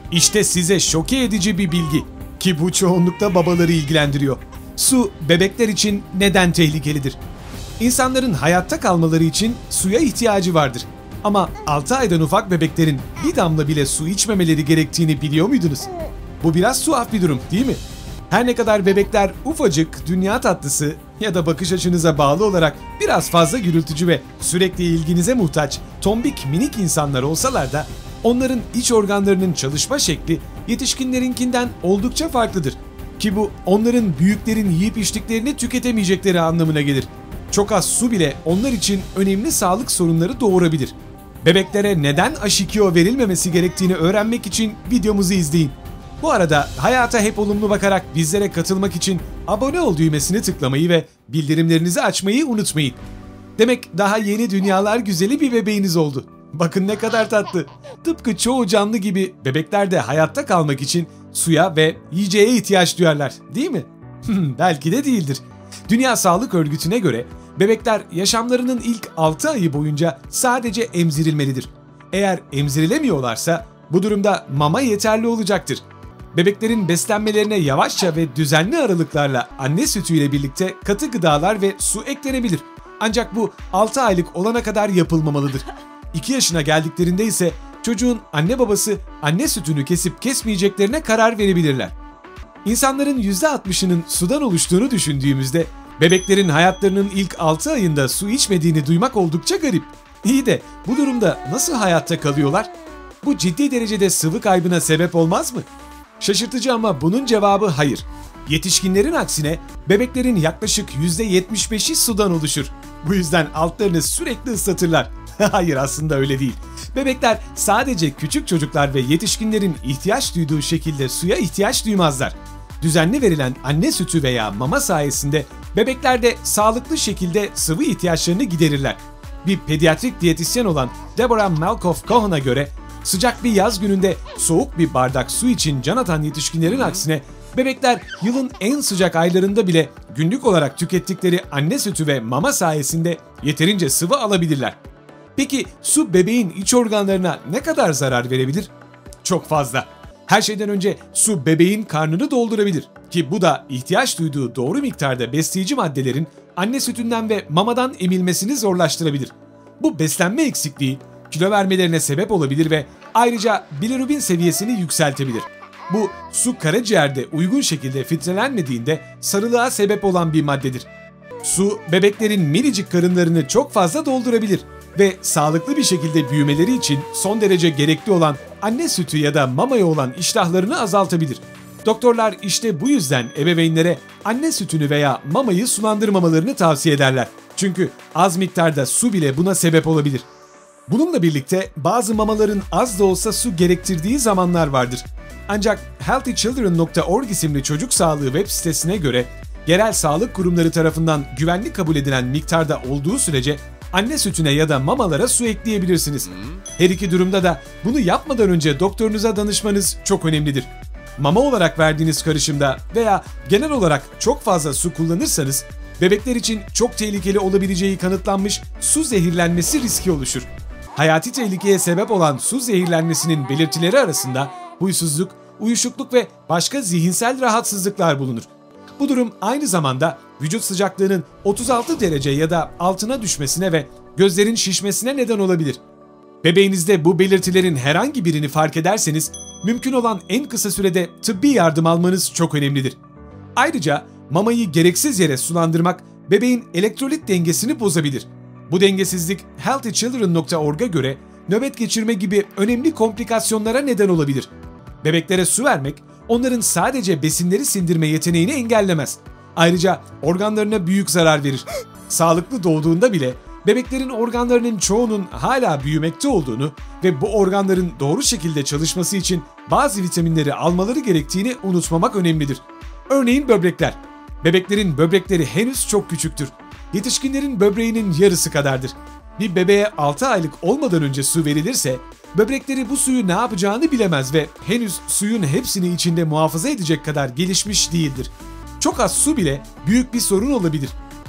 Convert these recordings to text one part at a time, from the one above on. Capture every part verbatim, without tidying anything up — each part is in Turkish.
İşte size şoke edici bir bilgi ki bu çoğunlukla babaları ilgilendiriyor. Su bebekler için neden tehlikelidir? İnsanların hayatta kalmaları için suya ihtiyacı vardır. Ama altı aydan ufak bebeklerin bir damla bile su içmemeleri gerektiğini biliyor muydunuz? Bu biraz tuhaf bir durum, değil mi? Her ne kadar bebekler ufacık, dünya tatlısı ya da bakış açınıza bağlı olarak biraz fazla gürültücü ve sürekli ilginize muhtaç, tombik minik insanlar olsalar da onların iç organlarının çalışma şekli yetişkinlerinkinden oldukça farklıdır. Ki bu onların büyüklerin yiyip içtiklerini tüketemeyecekleri anlamına gelir. Çok az su bile onlar için önemli sağlık sorunları doğurabilir. Bebeklere neden H iki O verilmemesi gerektiğini öğrenmek için videomuzu izleyin. Bu arada hayata hep olumlu bakarak bizlere katılmak için abone ol düğmesini tıklamayı ve bildirimlerinizi açmayı unutmayın. Demek daha yeni dünyalar güzeli bir bebeğiniz oldu. Bakın ne kadar tatlı. Tıpkı çoğu canlı gibi bebekler de hayatta kalmak için suya ve yiyeceğe ihtiyaç duyarlar, değil mi? Belki de değildir. Dünya Sağlık Örgütü'ne göre bebekler yaşamlarının ilk altı ayı boyunca sadece emzirilmelidir. Eğer emzirilemiyorlarsa bu durumda mama yeterli olacaktır. Bebeklerin beslenmelerine yavaşça ve düzenli aralıklarla anne sütüyle birlikte katı gıdalar ve su eklenebilir. Ancak bu altı aylık olana kadar yapılmamalıdır. iki yaşına geldiklerinde ise çocuğun anne babası anne sütünü kesip kesmeyeceklerine karar verebilirler. İnsanların yüzde altmışının sudan oluştuğunu düşündüğümüzde bebeklerin hayatlarının ilk altı ayında su içmediğini duymak oldukça garip. İyi de bu durumda nasıl hayatta kalıyorlar? Bu ciddi derecede sıvı kaybına sebep olmaz mı? Şaşırtıcı ama bunun cevabı hayır. Yetişkinlerin aksine bebeklerin yaklaşık yüzde yetmiş beşi sudan oluşur. Bu yüzden altlarını sürekli ıslatırlar. Hayır, aslında öyle değil. Bebekler sadece küçük çocuklar ve yetişkinlerin ihtiyaç duyduğu şekilde suya ihtiyaç duymazlar. Düzenli verilen anne sütü veya mama sayesinde bebekler de sağlıklı şekilde sıvı ihtiyaçlarını giderirler. Bir pediatrik diyetisyen olan Deborah Malkoff-Cohen'a göre sıcak bir yaz gününde soğuk bir bardak su için can atan yetişkinlerin aksine bebekler yılın en sıcak aylarında bile günlük olarak tükettikleri anne sütü ve mama sayesinde yeterince sıvı alabilirler. Peki su bebeğin iç organlarına ne kadar zarar verebilir? Çok fazla. Her şeyden önce su bebeğin karnını doldurabilir ki bu da ihtiyaç duyduğu doğru miktarda besleyici maddelerin anne sütünden ve mamadan emilmesini zorlaştırabilir. Bu beslenme eksikliği kilo vermelerine sebep olabilir ve ayrıca bilirubin seviyesini yükseltebilir. Bu su karaciğerde uygun şekilde filtrelenmediğinde sarılığa sebep olan bir maddedir. Su bebeklerin minicik karınlarını çok fazla doldurabilir ve sağlıklı bir şekilde büyümeleri için son derece gerekli olan anne sütü ya da mamaya olan iştahlarını azaltabilir. Doktorlar işte bu yüzden ebeveynlere anne sütünü veya mamayı sulandırmamalarını tavsiye ederler. Çünkü az miktarda su bile buna sebep olabilir. Bununla birlikte bazı mamaların az da olsa su gerektirdiği zamanlar vardır. Ancak healthy children nokta org isimli çocuk sağlığı web sitesine göre yerel sağlık kurumları tarafından güvenli kabul edilen miktarda olduğu sürece anne sütüne ya da mamalara su ekleyebilirsiniz. Her iki durumda da bunu yapmadan önce doktorunuza danışmanız çok önemlidir. Mama olarak verdiğiniz karışımda veya genel olarak çok fazla su kullanırsanız bebekler için çok tehlikeli olabileceği kanıtlanmış su zehirlenmesi riski oluşur. Hayati tehlikeye sebep olan su zehirlenmesinin belirtileri arasında huysuzluk, uyuşukluk ve başka zihinsel rahatsızlıklar bulunur. Bu durum aynı zamanda vücut sıcaklığının otuz altı derece ya da altına düşmesine ve gözlerin şişmesine neden olabilir. Bebeğinizde bu belirtilerin herhangi birini fark ederseniz mümkün olan en kısa sürede tıbbi yardım almanız çok önemlidir. Ayrıca mamayı gereksiz yere sulandırmak bebeğin elektrolit dengesini bozabilir. Bu dengesizlik healthy children nokta org'a göre nöbet geçirme gibi önemli komplikasyonlara neden olabilir. Bebeklere su vermek onların sadece besinleri sindirme yeteneğini engellemez. Ayrıca organlarına büyük zarar verir. Sağlıklı doğduğunda bile bebeklerin organlarının çoğunun hala büyümekte olduğunu ve bu organların doğru şekilde çalışması için bazı vitaminleri almaları gerektiğini unutmamak önemlidir. Örneğin böbrekler. Bebeklerin böbrekleri henüz çok küçüktür. Yetişkinlerin böbreğinin yarısı kadardır. Bir bebeğe altı aylık olmadan önce su verilirse böbrekleri bu suyu ne yapacağını bilemez ve henüz suyun hepsini içinde muhafaza edecek kadar gelişmiş değildir. Çok az su bile büyük bir sorun olabilir.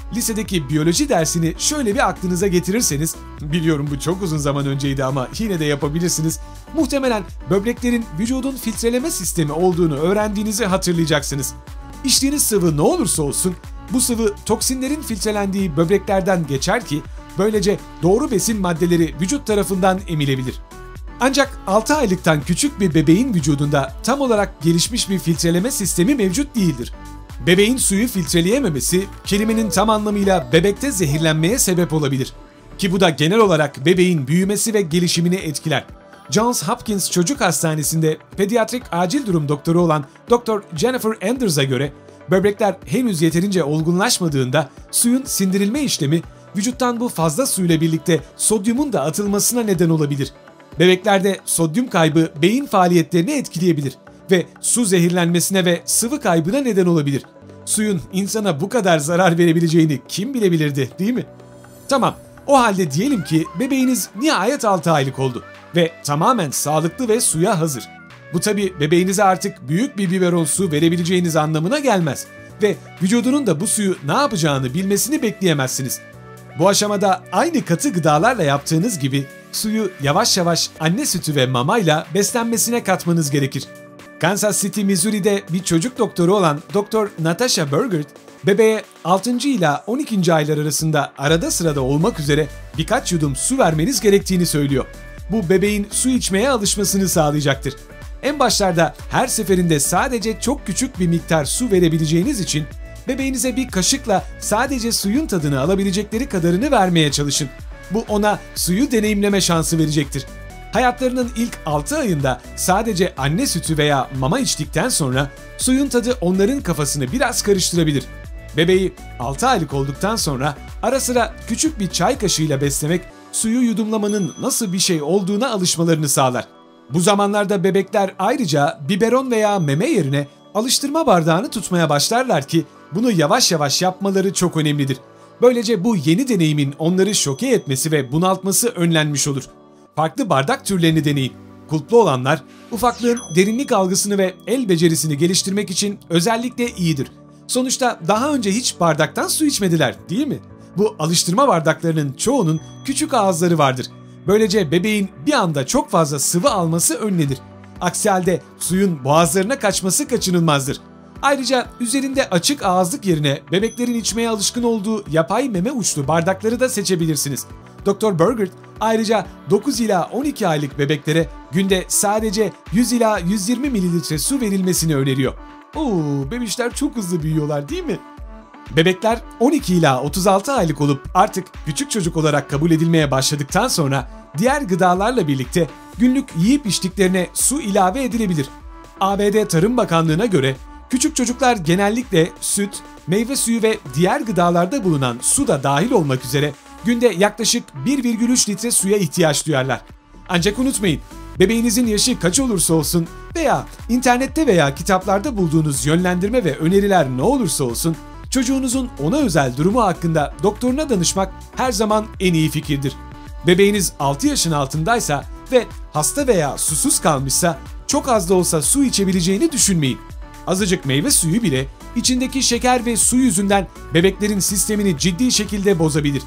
lisedeki biyoloji dersini şöyle bir aklınıza getirirseniz, biliyorum bu çok uzun zaman önceydi ama yine de yapabilirsiniz, muhtemelen böbreklerin vücudun filtreleme sistemi olduğunu öğrendiğinizi hatırlayacaksınız. İçtiğiniz sıvı ne olursa olsun, bu sıvı toksinlerin filtrelendiği böbreklerden geçer ki böylece doğru besin maddeleri vücut tarafından emilebilir. Ancak altı aylıktan küçük bir bebeğin vücudunda tam olarak gelişmiş bir filtreleme sistemi mevcut değildir. Bebeğin suyu filtreleyememesi, kelimenin tam anlamıyla bebekte zehirlenmeye sebep olabilir. Ki bu da genel olarak bebeğin büyümesi ve gelişimini etkiler. Johns Hopkins Çocuk Hastanesi'nde pediatrik acil durum doktoru olan doktor Jennifer Anders'a göre, böbrekler henüz yeterince olgunlaşmadığında suyun sindirilme işlemi, vücuttan bu fazla suyla birlikte sodyumun da atılmasına neden olabilir. Bebeklerde sodyum kaybı beyin faaliyetlerini etkileyebilir ve su zehirlenmesine ve sıvı kaybına neden olabilir. Suyun insana bu kadar zarar verebileceğini kim bilebilirdi, değil mi? Tamam, o halde diyelim ki bebeğiniz nihayet altı aylık oldu ve tamamen sağlıklı ve suya hazır. Bu tabi bebeğinize artık büyük bir biberon su verebileceğiniz anlamına gelmez ve vücudunun da bu suyu ne yapacağını bilmesini bekleyemezsiniz. Bu aşamada aynı katı gıdalarla yaptığınız gibi suyu yavaş yavaş anne sütü ve mamayla beslenmesine katmanız gerekir. Kansas City, Missouri'de bir çocuk doktoru olan doktor Natasha Burgert, bebeğe altıncı ila on ikinci aylar arasında arada sırada olmak üzere birkaç yudum su vermeniz gerektiğini söylüyor. Bu bebeğin su içmeye alışmasını sağlayacaktır. En başlarda her seferinde sadece çok küçük bir miktar su verebileceğiniz için bebeğinize bir kaşıkla sadece suyun tadını alabilecekleri kadarını vermeye çalışın. Bu ona suyu deneyimleme şansı verecektir. Hayatlarının ilk altı ayında sadece anne sütü veya mama içtikten sonra suyun tadı onların kafasını biraz karıştırabilir. Bebeği altı aylık olduktan sonra ara sıra küçük bir çay kaşığıyla beslemek suyu yudumlamanın nasıl bir şey olduğuna alışmalarını sağlar. Bu zamanlarda bebekler ayrıca biberon veya meme yerine alıştırma bardağını tutmaya başlarlar ki bunu yavaş yavaş yapmaları çok önemlidir. Böylece bu yeni deneyimin onları şoke etmesi ve bunaltması önlenmiş olur. Farklı bardak türlerini deneyin. Kulplu olanlar, ufaklığın derinlik algısını ve el becerisini geliştirmek için özellikle iyidir. Sonuçta daha önce hiç bardaktan su içmediler, değil mi? Bu alıştırma bardaklarının çoğunun küçük ağızları vardır. Böylece bebeğin bir anda çok fazla sıvı alması önlenir. Aksi halde suyun boğazlarına kaçması kaçınılmazdır. Ayrıca üzerinde açık ağızlık yerine bebeklerin içmeye alışkın olduğu yapay meme uçlu bardakları da seçebilirsiniz. doktor Burgert ayrıca dokuz ila on iki aylık bebeklere günde sadece yüz ila yüz yirmi mililitre su verilmesini öneriyor. Oo, bebişler çok hızlı büyüyorlar, değil mi? Bebekler on iki ila otuz altı aylık olup artık küçük çocuk olarak kabul edilmeye başladıktan sonra diğer gıdalarla birlikte günlük yiyip içtiklerine su ilave edilebilir. A B D Tarım Bakanlığı'na göre küçük çocuklar genellikle süt, meyve suyu ve diğer gıdalarda bulunan su da dahil olmak üzere günde yaklaşık bir virgül üç litre suya ihtiyaç duyarlar. Ancak unutmayın, bebeğinizin yaşı kaç olursa olsun veya internette veya kitaplarda bulduğunuz yönlendirme ve öneriler ne olursa olsun, çocuğunuzun ona özel durumu hakkında doktoruna danışmak her zaman en iyi fikirdir. Bebeğiniz altı yaşın altındaysa ve hasta veya susuz kalmışsa çok az da olsa su içebileceğini düşünmeyin. Azıcık meyve suyu bile içindeki şeker ve su yüzünden bebeklerin sistemini ciddi şekilde bozabilir.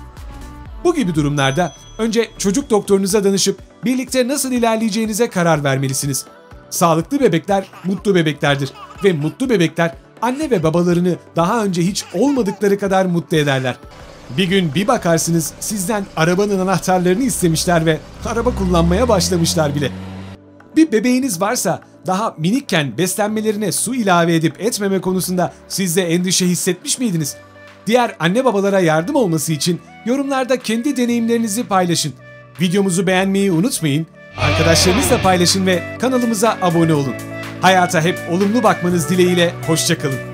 Bu gibi durumlarda önce çocuk doktorunuza danışıp birlikte nasıl ilerleyeceğinize karar vermelisiniz. Sağlıklı bebekler mutlu bebeklerdir ve mutlu bebekler anne ve babalarını daha önce hiç olmadıkları kadar mutlu ederler. Bir gün bir bakarsınız sizden arabanın anahtarlarını istemişler ve araba kullanmaya başlamışlar bile. Bir bebeğiniz varsa daha minikken beslenmelerine su ilave edip etmeme konusunda siz de endişe hissetmiş miydiniz? Diğer anne babalara yardım olması için yorumlarda kendi deneyimlerinizi paylaşın. Videomuzu beğenmeyi unutmayın, arkadaşlarınızla paylaşın ve kanalımıza abone olun. Hayata hep olumlu bakmanız dileğiyle, hoşça kalın.